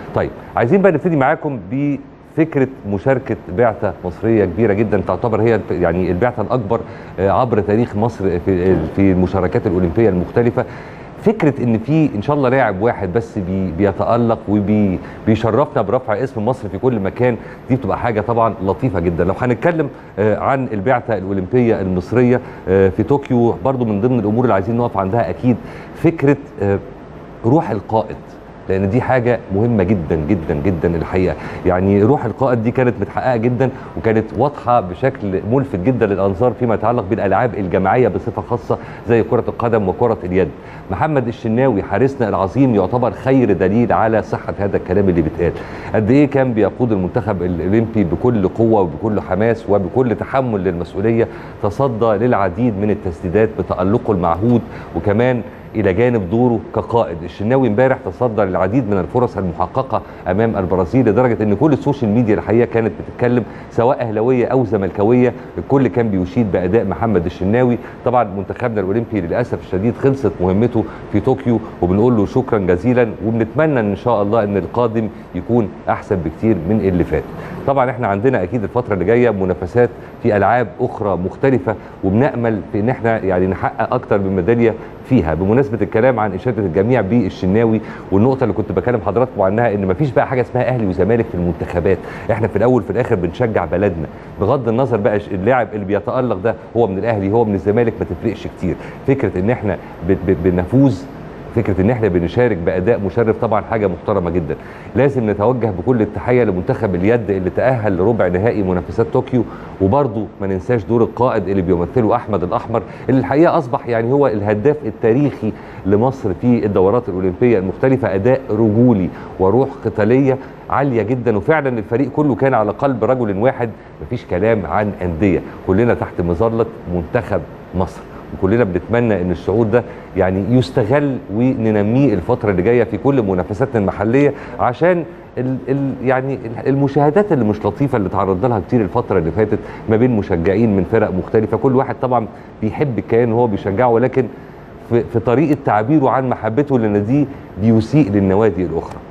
طيب عايزين بقى نبتدي معاكم بفكره مشاركه بعثه مصريه كبيره جدا، تعتبر هي يعني البعثه الاكبر عبر تاريخ مصر في المشاركات الاولمبيه المختلفه. فكره ان في ان شاء الله لاعب واحد بس بيتالق وبيشرفنا برفع اسم مصر في كل مكان، دي بتبقى حاجه طبعا لطيفه جدا. لو هنتكلم عن البعثه الاولمبيه المصريه في طوكيو، برضو من ضمن الامور اللي عايزين نقف عندها اكيد فكره روح القائد، لان دي حاجه مهمه جدا جدا جدا الحقيقه. يعني روح القائد دي كانت متحققه جدا وكانت واضحه بشكل ملفت جدا للانظار فيما يتعلق بالالعاب الجماعيه بصفه خاصه زي كره القدم وكره اليد. محمد الشناوي حارسنا العظيم يعتبر خير دليل على صحه هذا الكلام اللي بيتقال. قد ايه كان بيقود المنتخب الاولمبي بكل قوه وبكل حماس وبكل تحمل للمسؤوليه، تصدى للعديد من التسديدات بتالقه المعهود، وكمان الى جانب دوره كقائد. الشناوي امبارح تصدى للعديد من الفرص المحققه امام البرازيل، لدرجه ان كل السوشيال ميديا الحقيقه كانت بتتكلم سواء اهلاويه او زملكاويه، الكل كان بيشيد باداء محمد الشناوي. طبعا منتخبنا الاولمبي للاسف الشديد خلصت مهمته في طوكيو، وبنقول له شكرا جزيلا، وبنتمنى ان شاء الله ان القادم يكون احسن بكتير من اللي فات. طبعا احنا عندنا اكيد الفتره اللي جايه منافسات في العاب اخرى مختلفه، وبنامل في ان احنا يعني نحقق اكتر من ميداليه فيها. بمناسبه الكلام عن اشاده الجميع بالشناوي، والنقطه اللي كنت بكلم حضراتكم عنها ان مفيش بقى حاجه اسمها اهلي وزمالك في المنتخبات، احنا في الاول في الاخر بنشجع بلدنا، بغض النظر بقى اللاعب اللي بيتالق ده هو من الاهلي هو من الزمالك ما تفرقش كتير. فكره ان احنا بنفوز، فكره ان احنا بنشارك باداء مشرف، طبعا حاجه محترمه جدا. لازم نتوجه بكل التحيه لمنتخب اليد اللي تاهل لربع نهائي منافسات طوكيو، وبرضه ما ننساش دور القائد اللي بيمثله احمد الاحمر، اللي الحقيقه اصبح يعني هو الهداف التاريخي لمصر في الدورات الاولمبيه المختلفه. اداء رجولي وروح قتاليه عاليه جدا، وفعلا الفريق كله كان على قلب رجل واحد. مفيش كلام عن انديه، كلنا تحت مظله منتخب مصر، وكلنا بنتمنى ان الشعور ده يعني يستغل وننميه الفتره اللي جايه في كل منافساتنا المحليه، عشان يعني المشاهدات اللي مش لطيفه اللي تعرضنا لها كتير الفتره اللي فاتت ما بين مشجعين من فرق مختلفه. كل واحد طبعا بيحب الكيان هو بيشجعه، ولكن في طريقه تعبيره عن محبته للنادي بيسيء للنوادي الاخرى.